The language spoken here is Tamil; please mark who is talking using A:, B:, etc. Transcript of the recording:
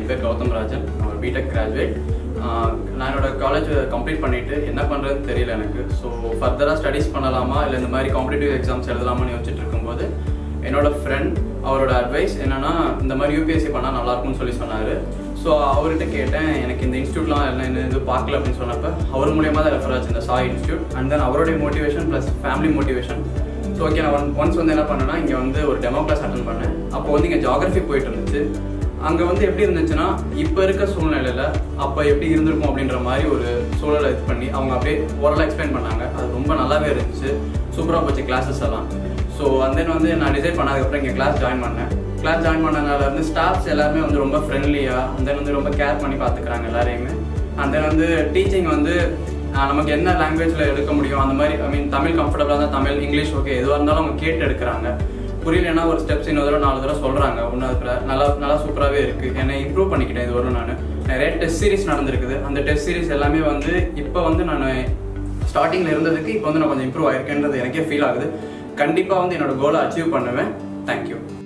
A: என் பேர் கௌதம் ராஜன். நான் ஒரு பிடெக் கிராஜுவேட். நான் என்னோட காலேஜ் கம்ப்ளீட் பண்ணிவிட்டு என்ன பண்ணுறதுன்னு தெரியல எனக்கு. ஸோ ஃபர்தராக ஸ்டடீஸ் பண்ணலாமா இல்லை இந்த மாதிரி காம்படிட்டிவ் எக்ஸாம்ஸ் எழுதலாமான்னு யோசிச்சுட்டு இருக்கும்போது என்னோட ஃப்ரெண்ட் அவரோட அட்வைஸ் என்னென்னா இந்த மாதிரி யூபிஎஸ்சி பண்ணால் நல்லாயிருக்கும்னு சொல்லி சொன்னார். ஸோ அவர்கிட்ட கேட்டேன், எனக்கு இந்த இன்ஸ்டியூட்லாம் என்ன இது பார்க்கல அப்படின்னு சொன்னப்போ அவர் மூலியமாக தான் ரெஃபர் ஆச்சு இந்த சாய் இன்ஸ்டியூட். அண்ட் தென் அவருடைய motivation plus family motivation. So okay, நான் ஒன்ஸ் வந்து என்ன பண்ணேன்னா இங்கே வந்து ஒரு டெமோ கிளாஸ் அட்டன் பண்ணேன். அப்போ வந்து இங்கே ஜியாகிரஃபி போயிட்டு இருந்துச்சு. அங்கே வந்து எப்படி இருந்துச்சுன்னா இப்போ இருக்க சூழ்நிலையில் அப்போ எப்படி இருந்திருக்கும் அப்படின்ற மாதிரி ஒரு சூழலை இது பண்ணி அவங்க அப்படியே ஓரளவு எக்ஸ்பிளைன் பண்ணாங்க. அது ரொம்ப நல்லாவே இருந்துச்சு, சூப்பராக போச்சு கிளாஸஸ் எல்லாம். ஸோ அண்ட் தென் வந்து நான் டிசைட் பண்ணதுக்கப்புறம் இங்கே கிளாஸ் ஜாயின் பண்ணேன். கிளாஸ் ஜாயின் பண்ணனால வந்து ஸ்டாஃப்ஸ் எல்லாருமே வந்து ரொம்ப ஃப்ரெண்ட்லியாக அண்ட் தென் வந்து ரொம்ப கேர் பண்ணி பார்த்துக்கிறாங்க எல்லாரையுமே. அண்ட் தென் வந்து டீச்சிங் வந்து நமக்கு என்ன லாங்குவேஜில் எடுக்க முடியும் அந்த மாதிரி, ஐ மீன் தமிழ் கம்ஃபர்டபுளாக தான் தமிழ் இங்கிலீஷ் ஓகே எதுவாக இருந்தாலும் அவங்க கேட்டு எடுக்கிறாங்க. புரியலன்னா ஒரு ஸ்டெப்ஸ் இன்னொரு தடவை 4 தடவை சொல்கிறாங்க. ஒன்று அதுக்கு நல்லா சூப்பராகவே இருக்குது. என்னை இம்ப்ரூவ் பண்ணிக்கிட்டேன். இது வரும் நான் நிறைய டெஸ்ட் சீரிஸ் நடந்திருக்குது. அந்த டெஸ்ட் சீரிஸ் எல்லாமே வந்து இப்போ வந்து நான் ஸ்டார்டிங்கில் இருந்ததுக்கு இப்போ வந்து நான் கொஞ்சம் இம்ப்ரூவ் ஆகிருக்கேன்றது எனக்கே ஃபீல் ஆகுது. கண்டிப்பாக வந்து என்னோட கோலை அச்சீவ் பண்ணுவேன். தேங்க்யூ.